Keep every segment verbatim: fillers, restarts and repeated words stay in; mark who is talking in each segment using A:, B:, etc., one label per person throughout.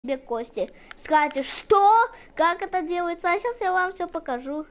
A: тебе кости. Скажете, что? Как это делается? А сейчас я вам все покажу.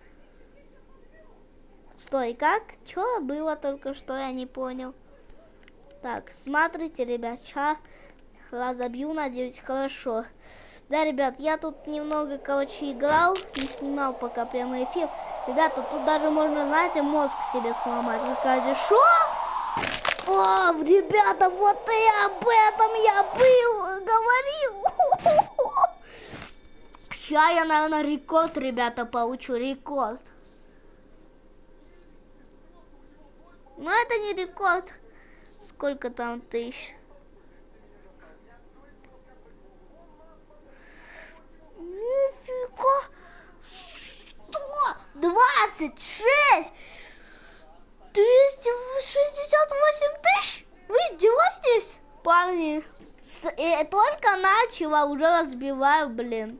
A: Стой, как? Что было только что? Я не понял. Так, смотрите, ребят, сейчас разобью, надеюсь, хорошо. Да, ребят, я тут немного, короче, играл, не снимал пока прямой эфир. Ребята, тут даже можно, знаете, мозг себе сломать. Вы скажете, что? О, ребята, вот и об этом я был, говорил. Сейчас я, наверное, рекорд, ребята, получу, рекорд. Но это не рекорд. Сколько там тысяч? Нифига. сто двадцать шесть. двести шестьдесят восемь тысяч? Вы издеваетесь, парни? С, э, только начала, уже разбиваю, блин.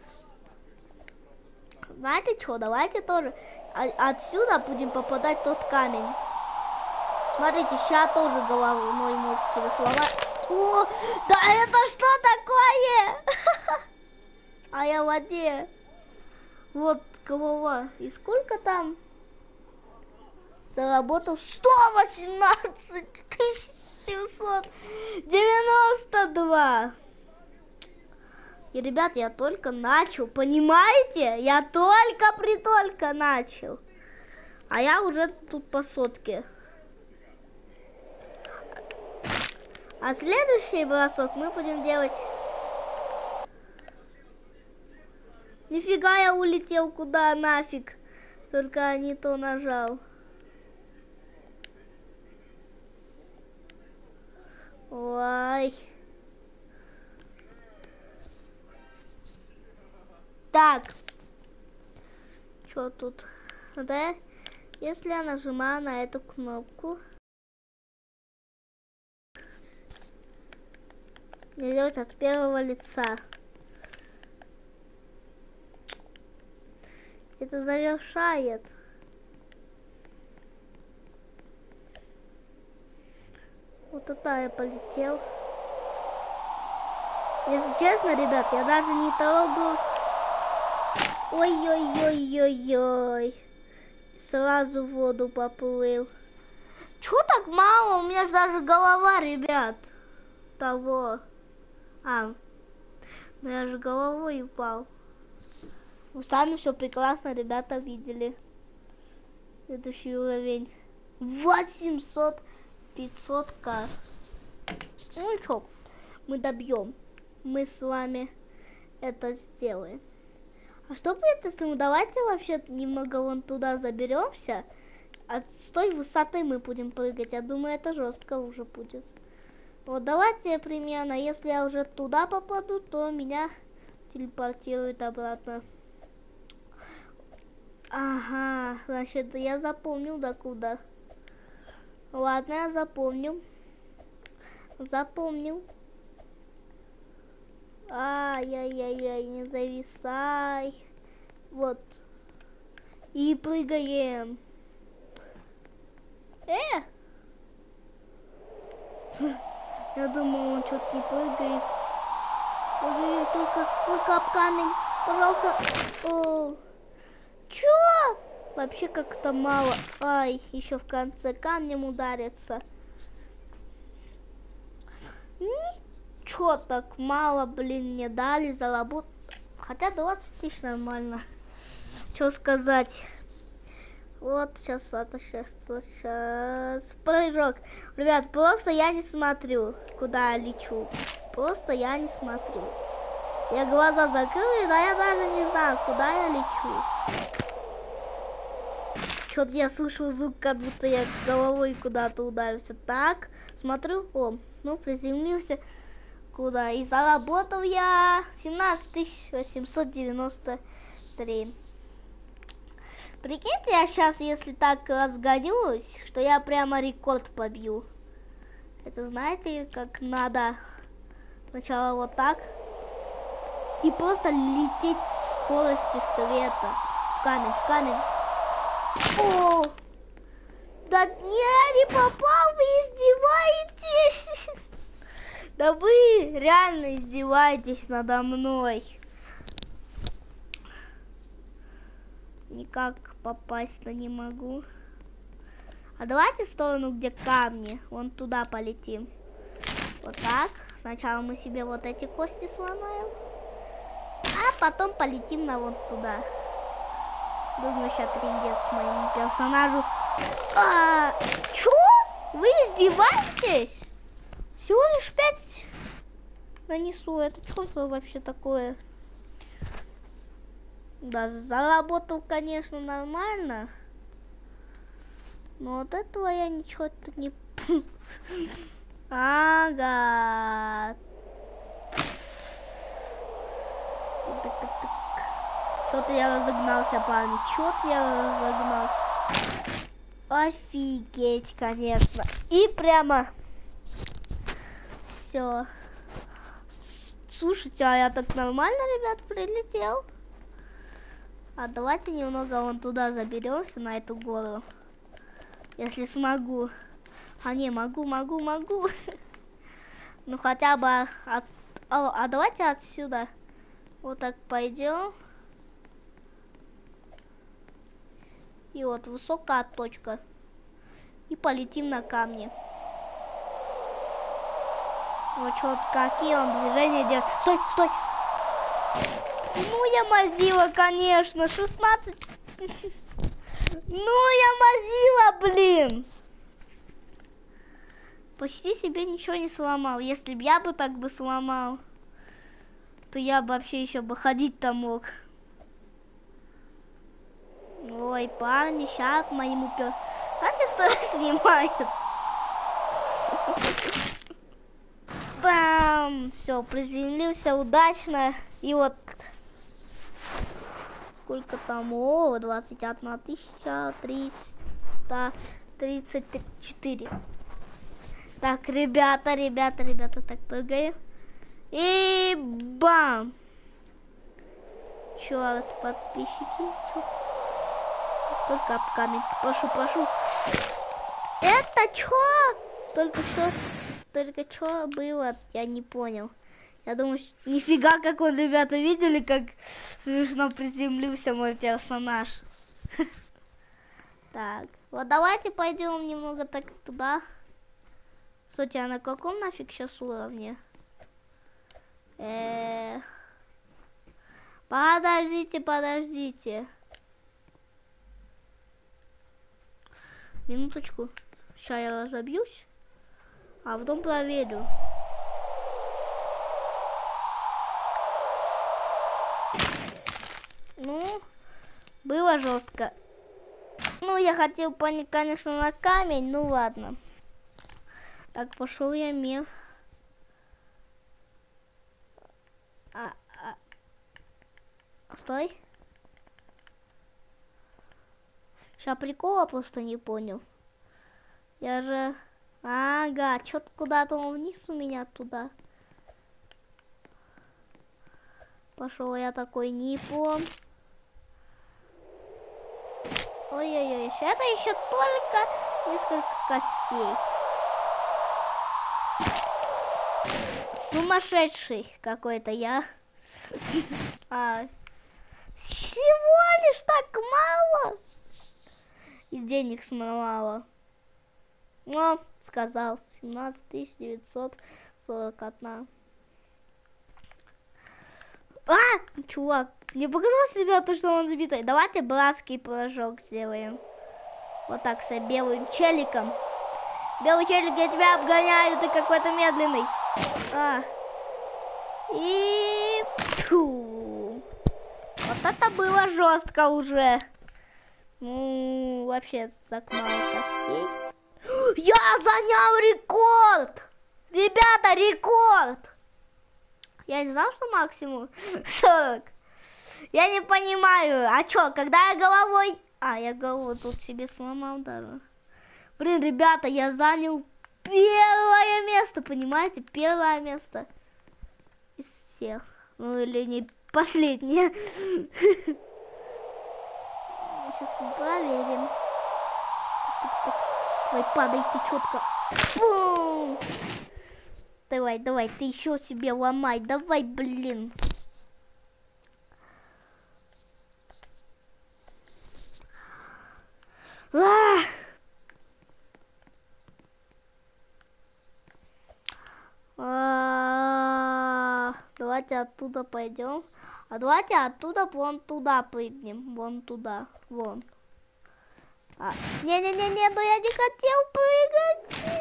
A: Знаете что, давайте тоже отсюда будем попадать в тот камень. Смотрите, сейчас тоже головной мозг себе сломаю. О, да это что такое? А я в воде. Вот голова. И сколько там? Заработал сто восемнадцать тысяч семьсот девяносто два. И, ребят, я только начал, понимаете? Я только-притолько начал. А я уже тут по сотке. А следующий бросок мы будем делать... Нифига, я улетел куда нафиг. Только не то нажал. Ой. Так. Что тут? Да? Если я нажимаю на эту кнопку. Идет от первого лица. Это завершает. Вот туда я полетел. Если честно, ребят, я даже не трогаю. Ой-ой-ой-ой-ой. Сразу в воду поплыл. Чего так мало? У меня же даже голова, ребят. Того. А, ну я же головой упал. Вы сами все прекрасно, ребята, видели. Следующий уровень. восемьсот пятьсот ка. Ну что, мы добьем. Мы с вами это сделаем. А что будет, если мы давайте вообще немного вон туда заберемся. От той высоты мы будем прыгать. Я думаю, это жестко уже будет. Вот давайте примерно, если я уже туда попаду, то меня телепортируют обратно. Ага, значит, я запомнил до куда. Ладно, я запомнил. Запомнил. Ай-яй-яй-яй, не зависай. Вот. И прыгаем. Э! Я думал, он что-то не прыгает. Ой, только, только об камень. Пожалуйста. О. Чё? Вообще как-то мало. Ай, еще в конце камнем ударится. Ничего так мало, блин, мне дали за работу. Хотя двадцать тысяч нормально. Что сказать? Вот сейчас, это сейчас, сейчас. Прыжок. Ребят, просто я не смотрю, куда я лечу. Просто я не смотрю. Я глаза закрыл, да я даже не знаю, куда я лечу. Что-то я слышал звук, как будто я головой куда-то ударился. Так, смотрю, о, ну, приземлился. Куда? И заработал я семнадцать тысяч восемьсот девяносто три. Прикиньте, я сейчас, если так разгонюсь, что я прямо рекорд побью. Это знаете, как надо сначала вот так. И просто лететь с скоростью света. В камень, в камень. О! Да не, не попал, вы издеваетесь. Да вы реально издеваетесь надо мной. Никак попасть-то не могу. А давайте в сторону, где камни. Вон туда полетим. Вот так. Сначала мы себе вот эти кости сломаем. А потом полетим на вот туда. Думаю, сейчас трындец моему персонажу. А, чё? Вы издеваетесь? Всего лишь пять нанесу. Это что вообще такое? Да, заработал, конечно, нормально. Но от этого я ничего тут не... Ага. Что-то я разогнался, парни. Что-то я разогнался. Офигеть, конечно. И прямо... Все. Слушайте, а я так нормально, ребят, прилетел? А давайте немного вон туда заберемся, на эту гору. Если смогу. А не, могу, могу, могу. Ну хотя бы... От... А, а давайте отсюда. Вот так пойдем. И вот высокая точка. И полетим на камни. Вот что, какие он движения делает. Стой, стой. Ну я мазила, конечно. шестнадцать. Ну я мазила, блин. Почти себе ничего не сломал. Если бы я бы так бы сломал, то я бы вообще еще бы ходить-то мог. Ой, парни, ща к моему пёсу. Знаете, что снимает? Бам! Все, приземлился удачно. И вот сколько там? О, двадцать одна тысяча триста тридцать четыре. Так, ребята, ребята, ребята, так прыгаем. И бам! Черт, подписчики, черт. Только об камень. Прошу, прошу. Это чё? Только что, только что было, я не понял. Я думаю, нифига, как он, ребята, видели, как смешно приземлился мой персонаж. Так, вот давайте пойдем немного так туда. Кстати, а на каком нафиг сейчас уровне? Э-э- Подождите, подождите. Минуточку. Сейчас я разобьюсь. А потом проверю. Ну, было жестко. Ну, я хотел понять, конечно, на камень. Ну, ладно. Так, пошел я мир. А, а... Стой. Сейчас прикола просто не понял. Я же... Ага, что-то куда-то вниз у меня туда. Пошел я такой, не помню. Ой-ой-ой, это еще только несколько костей. Сумасшедший какой-то я. А, всего лишь так мало. И денег мало. Но, сказал, семнадцать тысяч девятьсот сорок один. А, чувак, мне показалось, ребята, что он забитый. Давайте братский прыжок сделаем. Вот так, с белым челиком. Белый челик, я тебя обгоняю, ты какой-то медленный. А. И... Фу. Вот это было жестко уже. Ну, вообще, так мало костей. Я занял рекорд! Ребята, рекорд! Я не знал, что максимум сорок. Я не понимаю. А чё, когда я головой... А, я голову тут себе сломал даже. Блин, ребята, я занял первое место, понимаете? Первое место из всех. Ну, или не последнее. Сейчас проверим. Ой, падайте четко. Бум! Давай, давай, ты еще себе ломай. Давай, блин. А! А, давайте оттуда пойдем. А давайте оттуда вон туда прыгнем. Вон туда. Вон. А, не-не-не-не, но я не хотел прыгать.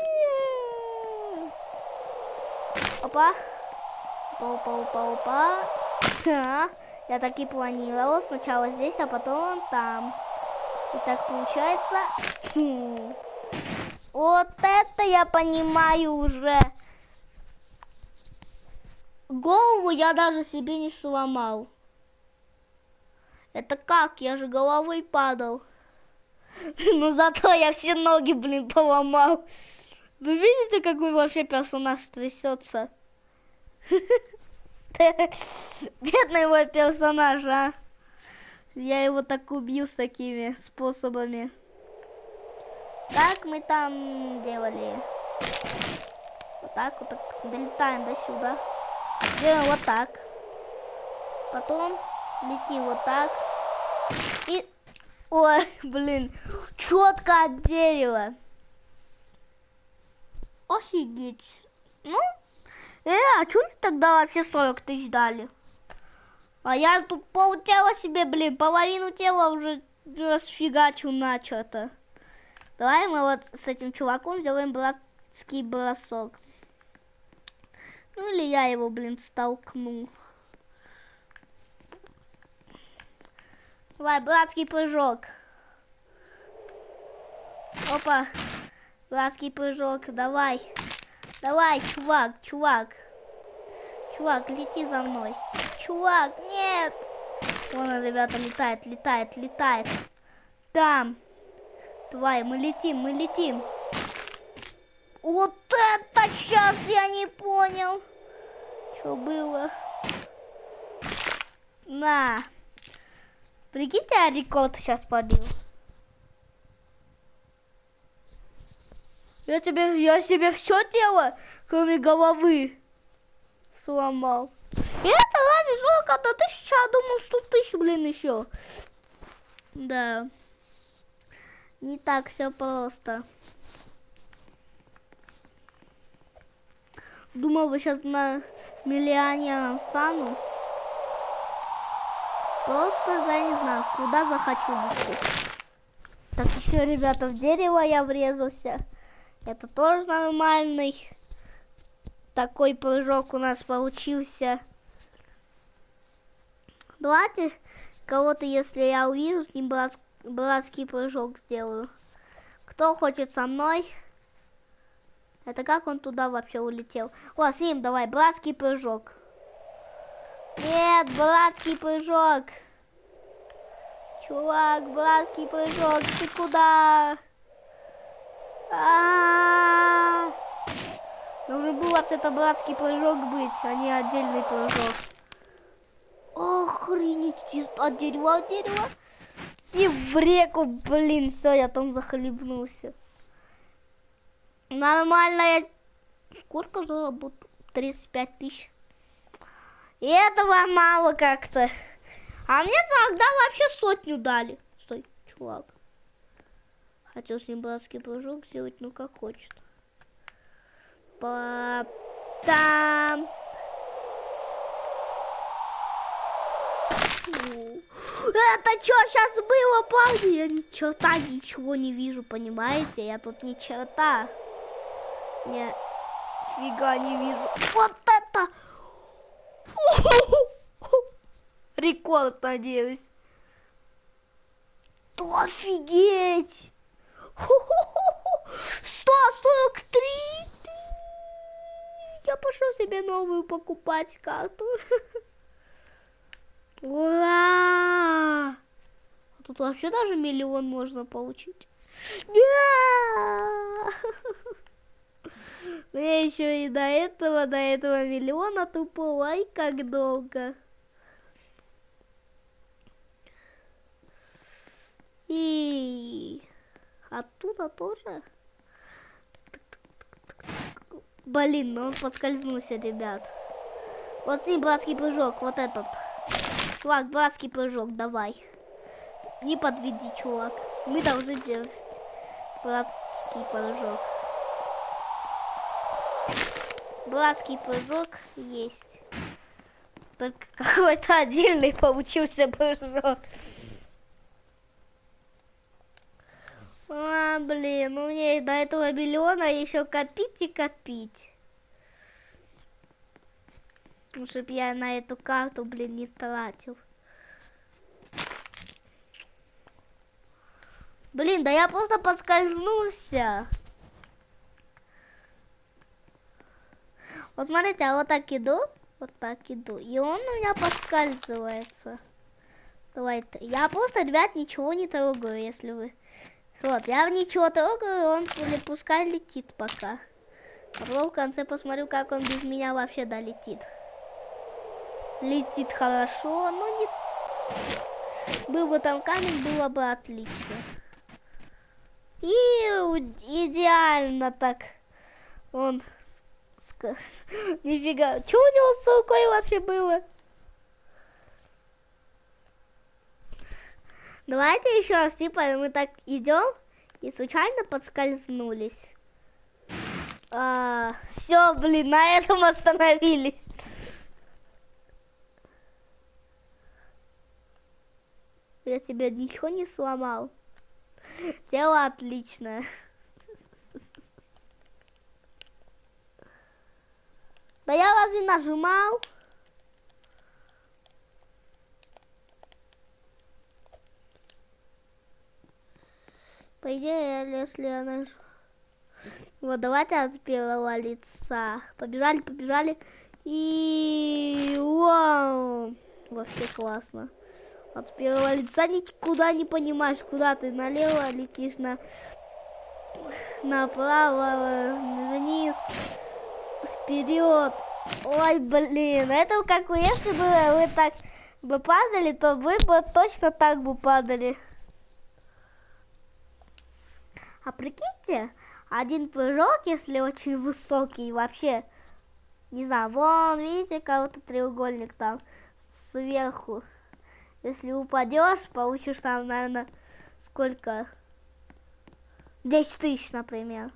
A: Опа. Опа, опа, опа, опа. А, я так и планировал. Сначала здесь, а потом там. И так получается. Хм. Вот это я понимаю уже. Голову я даже себе не сломал. Это как? Я же головой падал. Но зато я все ноги, блин, поломал. Вы видите, какой вообще персонаж трясется? Бедный мой персонаж, а. Я его так убью с такими способами. Как мы там делали? Вот так, вот так. Долетаем до сюда. Делаем вот так. Потом летим вот так. И... Ой, блин. Четко от дерева. Офигеть. Ну, э, а чё ли тогда вообще сорок тысяч дали? А я тут полтела себе, блин, половину тела уже расфигачу начато. Давай мы вот с этим чуваком сделаем братский бросок. Ну или я его, блин, столкну. Давай, братский прыжок. Опа. Братский прыжок, давай. Давай, чувак, чувак. Чувак, лети за мной. Чувак, нет. Вон он, ребята, летает, летает, летает. Там. Давай, мы летим, мы летим. Вот это сейчас я не понял. Что было? На. Прикиньте, я рекорд сейчас побил. Я тебе, я себе все тело, кроме головы, сломал. И это разве сколько-то тысяч? Я думал, сто тысяч, блин, еще. Да. Не так все просто. Думал, я сейчас на миллионером стану. Просто, я не знаю, куда захочу лететь. Так, еще, ребята, в дерево я врезался. Это тоже нормальный такой прыжок у нас получился. Давайте кого-то, если я увижу, с ним брат, братский прыжок сделаю. Кто хочет со мной? Это как он туда вообще улетел? О, с ним давай, братский прыжок. Нет, братский прыжок. Чувак, братский прыжок, ты куда? А-а-а! Должен был вообще-то братский прыжок быть, а не отдельный прыжок. Охренеть, от дерева, от дерева. И в реку, блин, все, я там захлебнулся. Нормально, я... Сколько заработал? тридцать пять тысяч. И этого мало как-то. А мне тогда вообще сотню дали. Стой, чувак. Хотел с ним братский прыжок сделать, ну как хочет. Па-там. Это что сейчас было, парни? Я ни черта ничего не вижу, понимаете? Я тут ни черта. Не, фига не вижу. Вот это! Рекорд, надеюсь. Да офигеть! сто сорок три! Я пошел себе новую покупать карту. Ура! Тут вообще даже миллион можно получить. Мне еще и до этого, до этого миллиона тупо, ай, как долго. И оттуда тоже. Блин, ну он поскользнулся, ребят. Вот с ним братский прыжок, вот этот. Чувак, братский прыжок, давай. Не подведи, чувак. Мы должны делать братский прыжок. Братский прыжок есть. Только какой-то отдельный получился прыжок. А, блин, у меня до этого миллиона еще копить и копить. Ну, чтоб я на эту карту, блин, не тратил. Блин, да я просто поскользнулся. Вот смотрите, а вот так иду, вот так иду, и он у меня поскальзывается. Давайте, я просто, ребят, ничего не трогаю, если вы... Вот, я ничего трогаю, он или пускай летит пока. Потом в конце посмотрю, как он без меня вообще долетит. Летит хорошо, но не... Был бы там камень, было бы отлично. И идеально так. Он... Нифига. Что у него с рукой вообще было? Давайте еще раз, типа, мы так идем и случайно подскользнулись. А, все, блин, на этом остановились. Я тебе ничего не сломал. Тело отличное. Да я разве нажимал? По идее, если я нажму... Вот, давайте от первого лица. Побежали, побежали. И... Вау! Вообще классно. От первого лица никуда не понимаешь, куда ты налево летишь, на... направо, вниз, вперед. Ой, блин, это как вы, если бы вы так бы падали, то вы бы точно так бы падали. А прикиньте, один прыжок, если очень высокий, вообще, не знаю, вон, видите, кого-то треугольник там сверху. Если упадешь, получишь там, наверное, сколько? десять тысяч, например.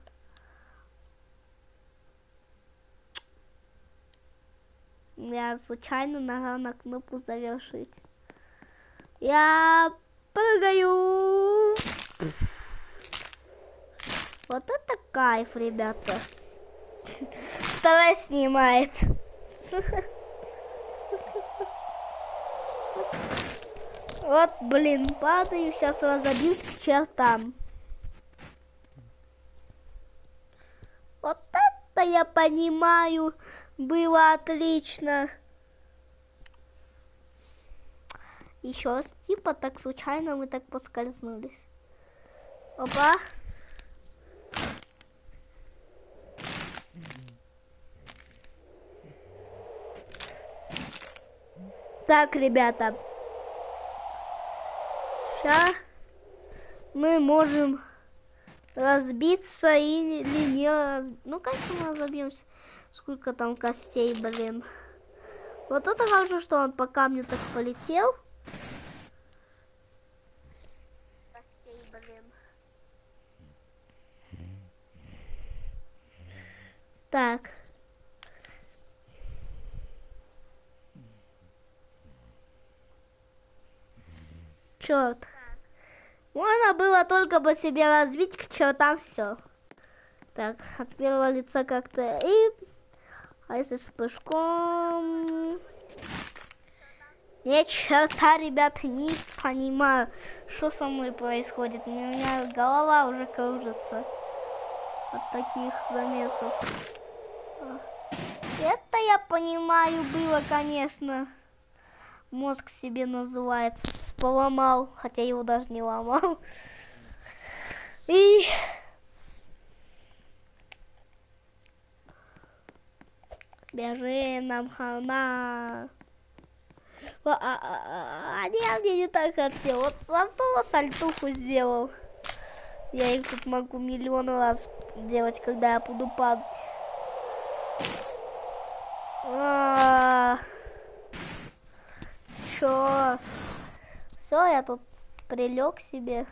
A: Я случайно нажал на кнопку завершить. Я прыгаю. Вот это кайф, ребята. Второй снимает. Вот, блин, падаю, сейчас разобьюсь к чертам. Вот это я понимаю, было отлично. Еще раз, типа, так случайно мы так поскользнулись. Опа. Так, ребята. Сейчас мы можем разбиться или не раз... Ну, конечно, мы разобьемся. Сколько там костей, блин. Вот это хорошо, что он по камню так полетел. Костей, блин. Так. Черт. Можно было только бы себе разбить к чертам все. Так, от первого лица как-то и... А если с прыжком... Ни черта, ребята, не понимаю, что со мной происходит. У меня голова уже кружится от таких замесов. Это я понимаю было, конечно. Мозг себе называется. Поломал, хотя его даже не ломал. И... Бежи нам хана. А, а, а, а, нет, я не так хотел. Вот зато сальтуху сделал. Я их тут могу миллион раз делать, когда я буду падать. А, чё? Все, я тут прилег себе.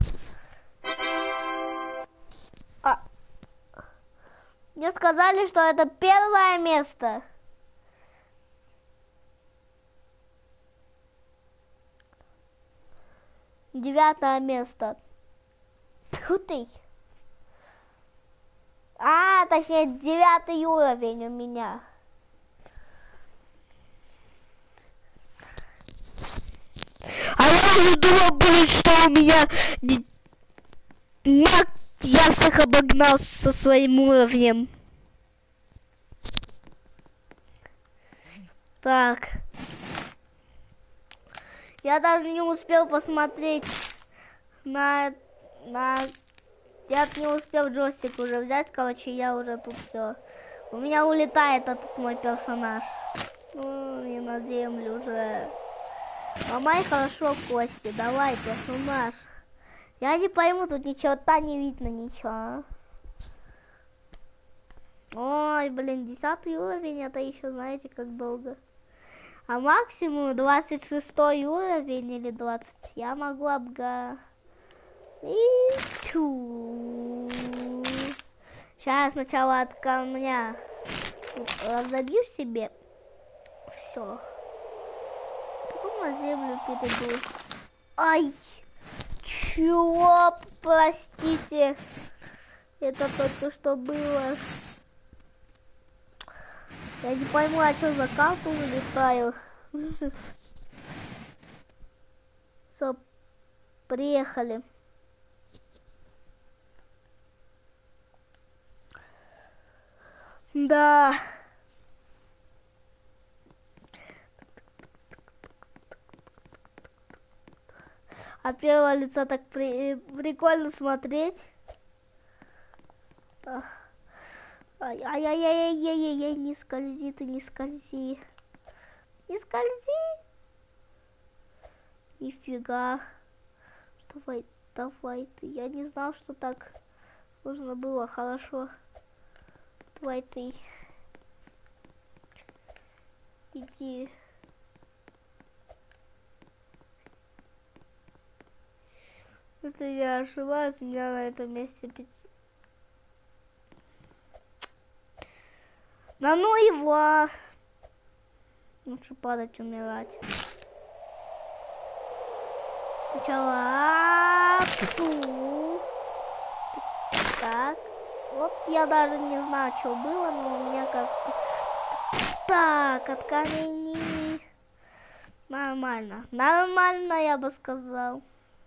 A: А. Мне сказали, что это первое место. Девятое место. Тьфу ты. А, точнее, девятый уровень у меня. А я уже думал, блин, что у меня... Я всех обогнал со своим уровнем. Так. Я даже не успел посмотреть на... на... Я не успел джойстик уже взять, короче, я уже тут все. У меня улетает этот мой персонаж. Ну, и на землю уже. Ломай хорошо кости, давай, персонаж. Я не пойму, тут ничего-то не видно, ничего. Ой, блин, десятый уровень, это еще знаете как долго. А максимум двадцать шестой уровень или двадцать я могу обга... И... Сейчас сначала от камня разобью себе. Все. Потом на землю перейду. Ай! Чего? Простите. Это только что было. Я не пойму, а что за карту вылетаю. Все, приехали. Да. От первого лица так при... прикольно смотреть. Ай-яй-яй-яй-яй-яй, не скользи ты, не скользи. Не скользи. Нифига. Давай, давай ты. Я не знал, что так нужно было. Хорошо. Давай ты. Иди. Если я ошибаюсь, у меня на этом месте пить. Да ну его! Лучше падать, умирать. Сначала... Так. Вот я даже не знаю, что было, но у меня как-то... Так, от камней... Нормально. Нормально, я бы сказал.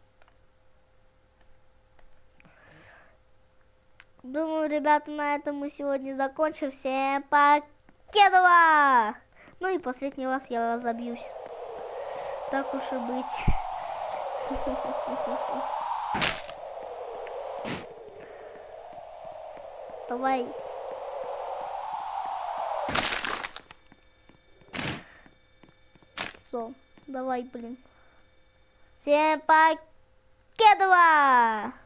A: Думаю, ребята, на этом мы сегодня закончим. Всем покедова! Ну и последний раз я разобьюсь. Так уж и быть. Давай. Все, давай, блин. Всем покедова!